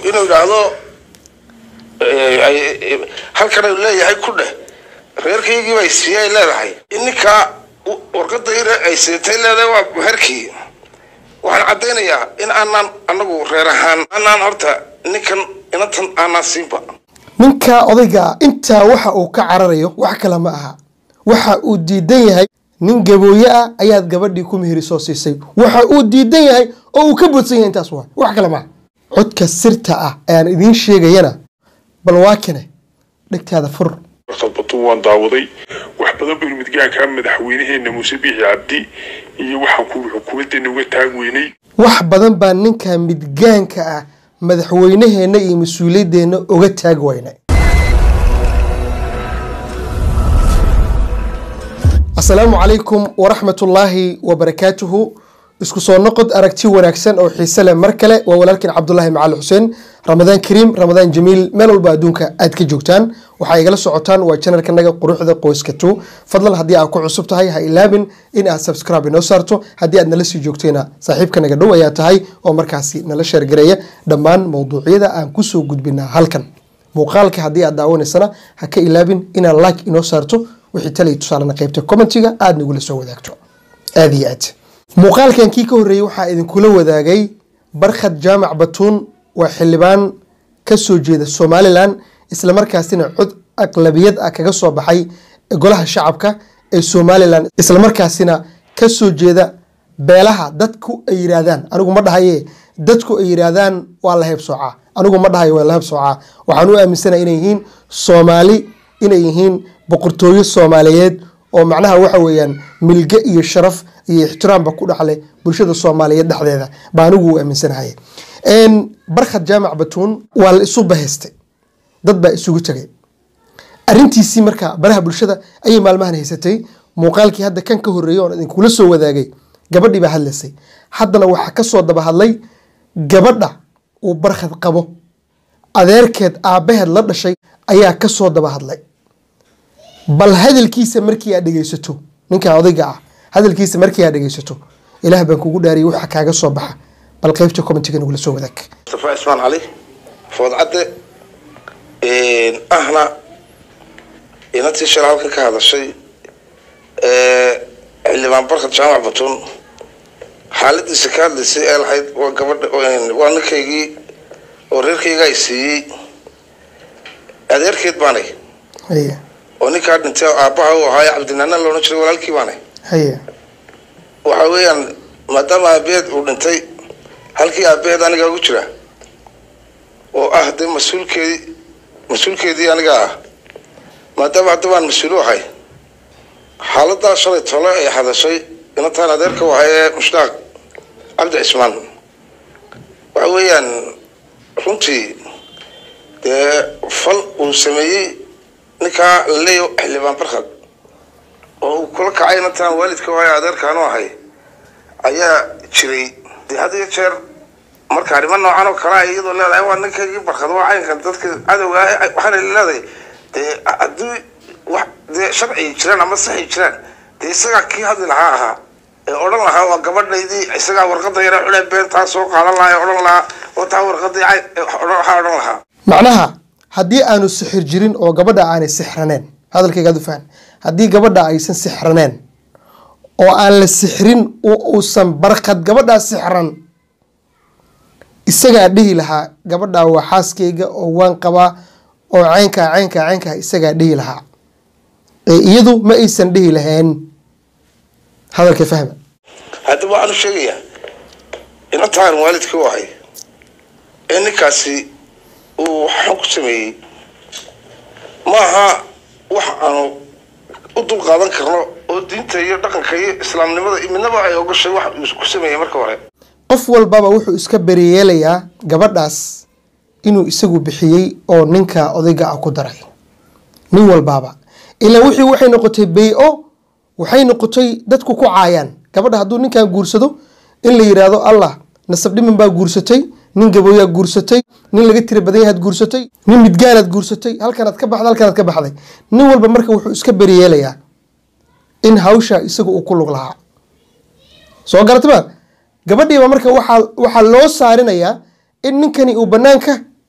إنه يرادو هل كان يلاقي كله غيرك يجي ويسيا إلا رحي إنك ورقد غير أي سنتين لا وهركي وأنا عدينا يا إن أنا غيرهان أنا أرتا إنك أنا سيمبا منك أضيقا أنت وحا كعرريو وحا كلامها وحا وديدين nin gabooyaa ayaad gabadhii ku mihiriso siisay waxa uu diidan yahay oo uu ka budsan yahay intaas wax kale ma codka sirta ah aan idin sheegayana bal waa kane dhigtaada fur sababtu waan daawaday wax badan bil midgaanka madaxweynaheena Muuse Biixi Cabdi iyo waxa ku xukuumadda uga taagweynay wax badan baa ninka midgaanka ah madaxweynaheena iyo mas'uuliyadeena uga taagweynay السلام عليكم ورحمة الله وبركاته اسكو سو نقد aragti wanaagsan oo xiiso leh markale waa walaalkeen Cabdullaahi Macal Xuseen Ramadan Kareem Ramadan Jamiil meel walba adduunka aad ka joogtaan waxa igala socotaan waa channelka naga quruxda qoyska 2 fadlan hadii aad ku cusub tahay ha ilaabin in aad subscribe inoo saarto hadii aad nala sii joogteena saaxiibka naga dhow ayaa tahay oo markaasi nala share gareeya dhammaan mowduucyada aan ku soo gudbinaa halkan muuqaalka hadii aad daawanaysana ha ka ilaabin in aad like inoo saarto wixii talay tusaalana qaybta commentiga aad nagu la soo wadaagto aad iyo aad muuqaalkan kii ka horeeyay waxa idin kula wadaagay Barkhad Jaamac Batuun waa xildhibaan ka soo jeeda Somaliland isla markaasina cod aqlabiyad ah kaga soo baxay golaha shacabka ee Somaliland isla markaasina ka soo jeeda beelaha dadku ay yiraahdaan anigu ma dhahaye dadku ay yiraahdaan waa la heebsooca anigu ma dhahayo waa la heebsooca waxaan u aaminsanahay inay yihiin Soomaali inay yihiin boqortooyo Soomaaliyeed oo macnaha waxa weeyaan milga iyo sharaf iyo ixtiraam ba ku dhaxlay bulshada Soomaaliyeed dhaxdeeda baan ugu aaminsanahay Barkhad Jaamac Batuun waa la isu bahaystay dad baa isugu tagay arintiisi marka baraha bulshada ay maalmahan haysatay muuqaalkii hadda kan ka horeeyay oo idin kula soo wadaagay gabadhii baa hadlaysay haddana waxa ka soo daba hadlay gabadha uu Barkhad qabo adeerkeed aabaheed la dhashay ayaa ka soo daba hadlay bal hadalkiisa markii aad dhageysato ninka odayga ah hadalkiisa markii aad dhageysato ilaah baan kugu dhaariyay waxa kaaga soo baxa bal qaybta commentiga nagu la soo wadaag Mustafa Ismaan Ali foodcade ahna intii shiraalka ka hadashay xildhibaan Barkhad Jaamac Batuun xaaladiisa ka hadlaysay ee lahayd waa gabadha waa ninkaygii oo reerkayga ay siiyay adeerkeed baanay haye oo ninka dhintay aabaha oo ahaa Cabdinaan loo jiray walaalkii baanay haye waxa weeyaan maadaama aabeed uu dhintay halkii aabeed aniga ugu jira oo ah de mas'uulkeedii aniga ah maadaama hadaan mas'uul ahay xaaladda shalay tolo ay hadashay intaan adeerka wahay Mushtaaq Cabdi Ismaan waxa weeyaan runtii de fal uu sameeyay ninka leeyo xildhibaan Barkhad oo kula kacay intaan waalidka wahay adeerkaan oo ahay ayaa jiray hadii jeer marka arrimo noocan oo kala iyadoo leedahay waa ninkaygii Barkhad waa caynkan dadka cadawga waxaan leedahay aduu wax sharci jiraan ama saxi jiraan isaga kii hadii lahaa ee oran lahaa waa gabadhaydii isaga warqada yar culay beenta soo qaadan lahaa oran lahaa oo taa warqadii waxa oran lahaa macnaha haddii aanu sixir jirin oo gabadha aanay sixraneen hadalkayga aad u faham haddii gabadha aysan sixraneen oo aan la sixrin oo uusan Barkhad gabadha sixran isaga dhihi lahaa gabadha waa xaaskeyga oo waan qabaa oo caynka isaga dhihi lahaa iyadu ma aysan dhihi lahayn hadalka fahma hadda waxaan sheegayaa intaan waalidka wahay ninkaasi uu xog sameeyay maaha wax aanu u dul qaadan karno oo diinta iyo dhaqanka iyo islaamnimada midnaba ay ogashay wax uu ku sameeyay marka hore qof walba wuxuu iska bariyeelayaa gabadhaas inuu isagu bixiyay oo ninka odayga ah ku daray nin walba ila waxay noqotay bay'o waxay noqotay dadku ku caayaan gabadha haduu ninkan guursado in la yiraahdo Allah nasab dhiman baa guursatay nin gabooyaa guursatay nin laga tira badan yahay guursatay nin midgaanad guursatay halkanaad ka baxday nin walba marka wuxuu iska bariyeelayaa in hawsha isagu uu ku lug lahaa soo garataba gabadhiiba marka waxa loo saarinayaa in ninkani uu banaanka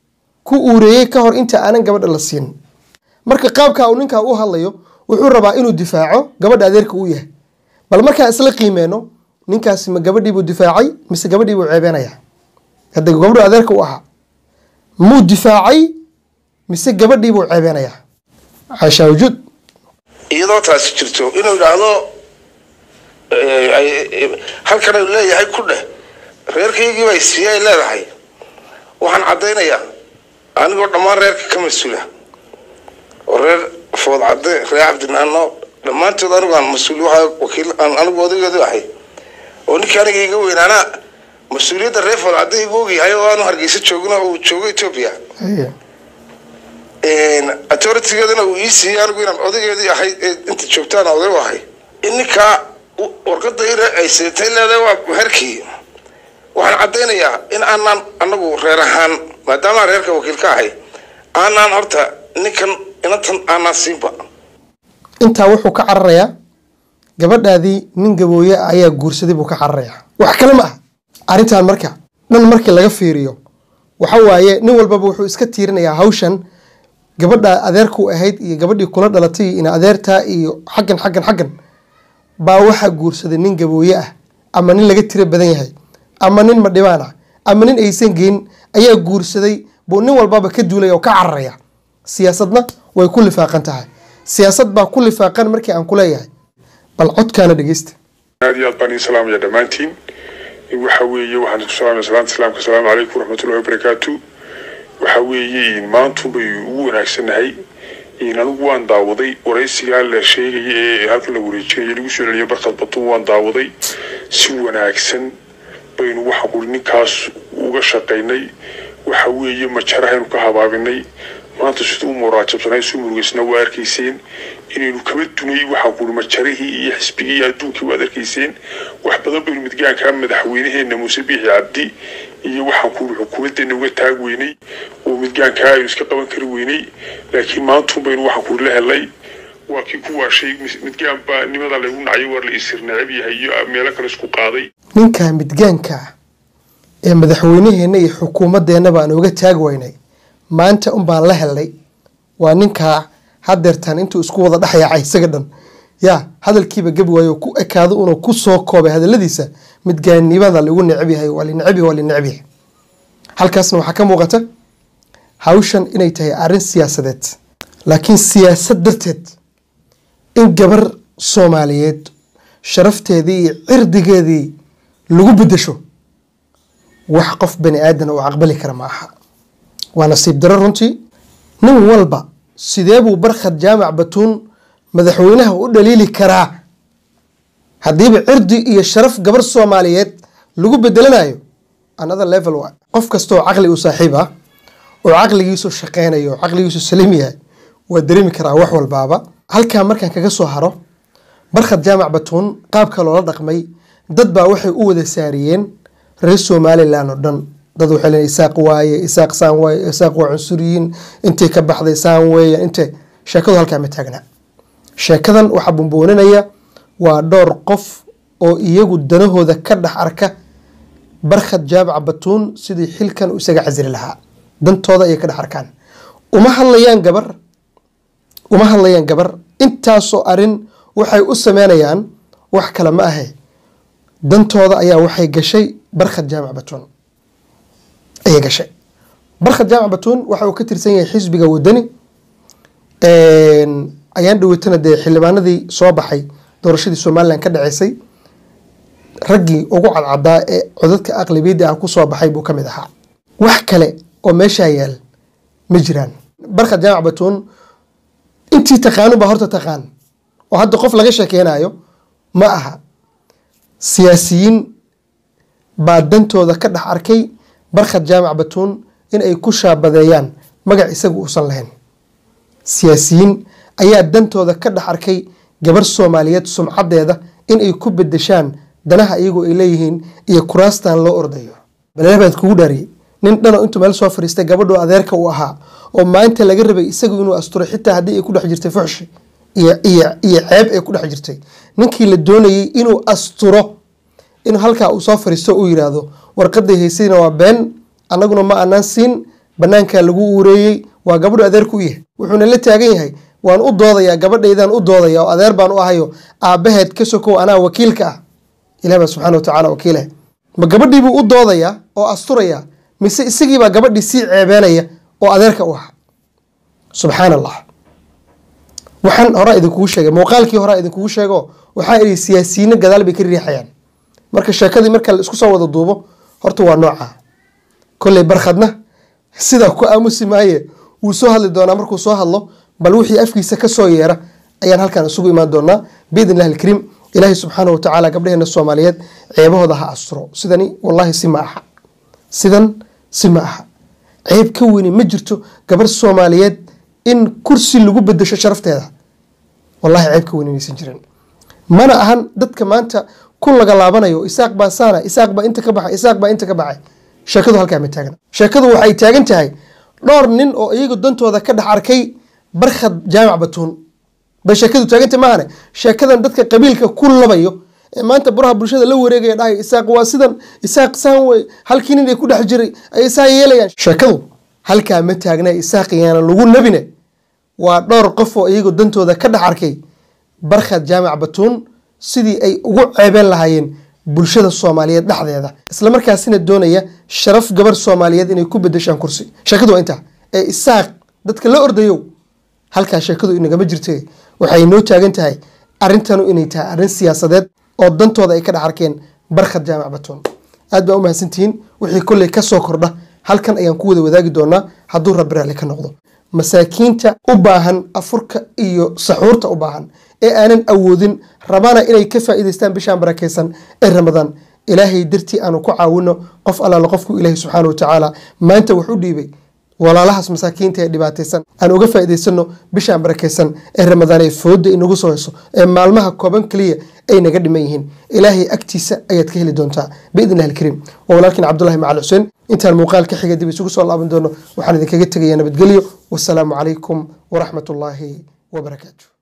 ku uureeyay ka hor inta aanan gabadha la siin marka qaabka uu ninka u hadlayo wuxuu rabaa inuu difaaco gabadha adeerka uu yahay bal marka isla qiimeeno ninkaasi ma gabadhii buu difaacay mise gabadhii buu ceebeynaya hadda gabadhu adeerka u ahaa muu difaacay mise gabadhii buu ceebeynaya xasha wujud iyadoo taasi jirto inuu yiraahdo halkan uu leeyahay ku dheh reerkaygii bay siiyay leedahay waxaan cadeynayaa anigoo dhammaan reerka ka mas'uula oo reer food cadde reer cabdinaano dhammaantood anigaan mas'uul waxa wakiil anigu odaygeedu ahay oo ninka aniga iga weynaana mas'uuliyadda reer food cadde igu ogyahay oo aanu Hargeysa joogno oo joogo Ethiopia authority-geedana uu ii siiyay anigu inaan odaygeedii ahay inta joogtaan oday u ahay inninka warqadda ay seetay leedahay waa herkii waxaan cadeynayaa in aanan anagu reer ahaan maadaama reerka wakiil ka ahay aanan horta ninkan intan aanan siinba intaa wuxuu ka cararayaa gabadhaadii nin gabooye ayaa guursaday buu ka cararayaa wax kale ma ah arrintan marka dhan markii laga fiiriyo waxa waaye nin walbaba wuxuu iska tiirinayaa hawshan gabadha adeerku ahayd iyo gabadhii kula dhalatay in adeerta iyo xaggan baa waxa guursaday nin gabooye ah ama nin laga tiro badan yahay ama nin madhibaan ah ama nin aysan geyn ayaa guursaday buu nin walbaba ka duulay oo ka cararaya siyaasadna way ku lifaaqan tahay siyaasad baa ku lifaaqan markii aan ku leeyahay bal codkaana dhageysta aad bani salaam ya dhamaantiin waxa weeye waxaan ku salaamay salaamka salaamu calaykum waraxmatullaahi wabarakaatu waxa weeye maanta bay ugu wanaagsanahay in anigu waan daawaday waraysiga la sheegay ee halka la wareejiyay lagu soo celiyay barqad batuun waan daawaday si wanaagsan baynu waxa ku ninkaas uga shaqeynay waxa weeye majarahayn ka habaabinay maanta sidoo muraajabsanay sumurugisna waa arkayseen inaynu kaba dunay waxa ku majarihii iyo xisbigii adduunkii waa arkayseen wax badan baynu midgaanka madaxweynaheena Muuse Biixi Cabdi iyo waxa ku xukuumaddeena uga taag weynay oo midgaanka ay iska qaban kari weynay laakiin maanta baynu waxa ku la helay waa kii ku waashay midgaan baa nimada lagu nacay war la isirnaab yahay iyo meel kale isku qaaday ninka midgaanka ee madaxweynaheena iyo xukuumaddeena baan uga taag weynay maanta baan la helay waa ninka hadeertan intuu isku wada dhaxayay isaga dhan ya hadalkiiba gab waayo ku ekaado inuu ku soo koobay hadaladiisa midgaanimada lagu neceb yahay waa neceb yahay halkaasna waxa ka muuqata hawshan inay tahay arrin siyaasadeed laakiin siyaasad darteed in gabar Soomaaliyeed sharafteedii iyo cirdigeedii lagu bedesho wax qof bani aadan oo aqbali kara ma aha waa nasiib darro runtii nin walba sidee buu barkhad jaamac batuun madaxweynaha u dhaliili karaa haddiiba cirdi iyo sharaf gabar Soomaaliyeed lagu bedelanayo another level waa qof kastoo caqli u saaxiib ah oo caqligiisu shaqeynayo caqligiisu saliim yahay waa dareemi karaa wax walbaaba halka markaan kaga soo haro barkhad jaamac batuun qaabka loola dhaqmay dad baa waxay u wada saariyeen reer Somaliland oo dhan dad waxay leeyihiin isaaq waaye isaaq saan waaye isaaq waa cunsuriyiin intay ka baxday saan weeye intay sheekadu halka ma taagna sheekadan waxa bumboonanaya waa dhowr qof oo iyagu danahooda ka dhax arka barkhad jaamac batuun sidii xilkan u isaga casiri lahaa dantooda ay ka dhax arkaan uma hadlayaan gabar intaasoo arin waxay u sameynayaan wax kale ma ahe dantooda ayaa waxay gashay barkhad jaamac batuun ayay gashay barkhad jaamac batuun waxa uu ka tirsan yahay xisbiga wadani ayaan dhaweetana dee xildhibaanadii soo baxay doorashadii Somaliland ka dhaceysay raggii ugu cadcadaa ee codadka aqlabiyadda ah ku soo baxay buu ka mid ahaa wax kale oo meesha yaal ma jiraan barkhad jaamac batuun intii taqaanu ba horta taqaan oo hadda qof laga sheekeynayo ma aha siyaasiyiin baa dantooda ka dhax arkay barkhad jaamac batuun in ay ku shaabadeeyaan magac isagu uusan lahayn siyaasiyiin ayaa dantooda ka dhax arkay gabar Soomaaliyeed sumcadeeda in ay ku bedeshaan danaha iyagu ay leeyihiin iyo kuraastan loo ordayo baleebaad kugu dhaariyay nin dhano intuu meel soo fariistay gabadhu adeerka uu ahaa oo maanta laga rabay isagu inuu asturo xitaa haddii ay ku dhex jirtay fuxshi iyo ceeb ay ku dhex jirtay ninkii la doonayay inuu asturo in halkaa uu soo fariisto uu yiraahdo warqaday haysayna waa been annaguna ma aanan siin banaanka lagu ureeyay waa gabadhu adeer ku yahay wuxuuna la taagan yahay waan u doodayaa gabadhaydan u doodaya oo adeer baan u ahayo aabaheed ka sokow anaa wakiilka ah ilaahay subhanahu wa ta'ala wakiilay ma gabadhii buu u doodaya oo asturaya mise isagii baa gabadhii si ceebeelaya oo adeerka u ah subhanallah waxaan hore idinku sheegay muuqaalkii hore idinku sheego waxa ay siyaasiyiin gadaal bay ka riixayaan marka sheekadii marka la isku soo wada duubo horta waa nooca kulay barkhadna sida ku aamusi maaye uu soo hadli doona markuu soo hadlo bal wixii afkiisa ka soo yeera ayaan halkan isugu imaan doonaa biidnillah alkarim ilaahi subhanahu wa ta'ala gabdhaheena Soomaaliyeed ceebahooda ha asturo sidani wallahi sidan si ma aha ceeb ka weyn ma jirto gabar Soomaaliyeed in kursi lagu bedesho sharafteeda wallahi ceeb ka weyn aysan jirin mana ahan dadka maanta kun laga laabanayo isaaq baa saana isaaq baa inta ka baxay sheekadu halka ma taagna sheekadu waxay taagan tahay dhowr nin oo iyagu dantooda ka dhax arkay barkhad jaamac batuun bay sheekadu taaganta maahane sheekadan dadka qabiilka ku labayo ee maanta buraha bulshada la wareegaya dhahay isaaq waa sidan isaaq saan way halkii nin ay ku dhex jiray ay saa yeelayaan sheekadu halka ma taagna isaaq yaana lagu nabine waa dhowr qof oo iyagu dantooda ka dhax arkay barkhad jaamac batuun sidii ay ugu ceebeen lahaayeen bulshada Soomaaliyeed dhaxdeeda isla markaasina doonaya sharaf gabar Soomaaliyeed inay ku bedeshaan kursi sheekadu waa inta ee isaaq dadka la ordayo halka sheekadu inaga ma jirtay waxay noo taagan tahay arintanu inay tahay arin siyaasadeed oo dantooda ay ka dhax arkeen barkhad jaamac batuun aad baa u mahadsantihiin wixii kulay ka soo kordha halkan ayaan ku wada wadaagi doonaa hadduu rabbi raali ka noqdo masaakiinta u baahan afurka iyo saxuurta u baahan ee aanan awoodin rabana inay ka faa'iideystaan bishaan barakeysan ee Ramadaan ilaahay dirtii aanu ku caawino qof alla qofku ilaahay subhanahu wa ta'ala maanta wuxuu dhiibay walaalahaas masaakiinta ee dhibaataysan aan uga faa'iideysano bishaan barakeysan ee Ramadaan ee fooda inagu soo hayso ee maalmaha kooban kaliya ay naga dhiman yihiin ilaahay agtiisa ayaad ka heli doontaa biidnillah alkarim walaalkiin Cabdullaahi Macal Xuseen intaan muuqaalka xiga dib isugu soo laaban doono waxaan idinkaga tagayaa nabadgelyo wassalaamu calaykum wa rahmatullaahi wa barakaatuh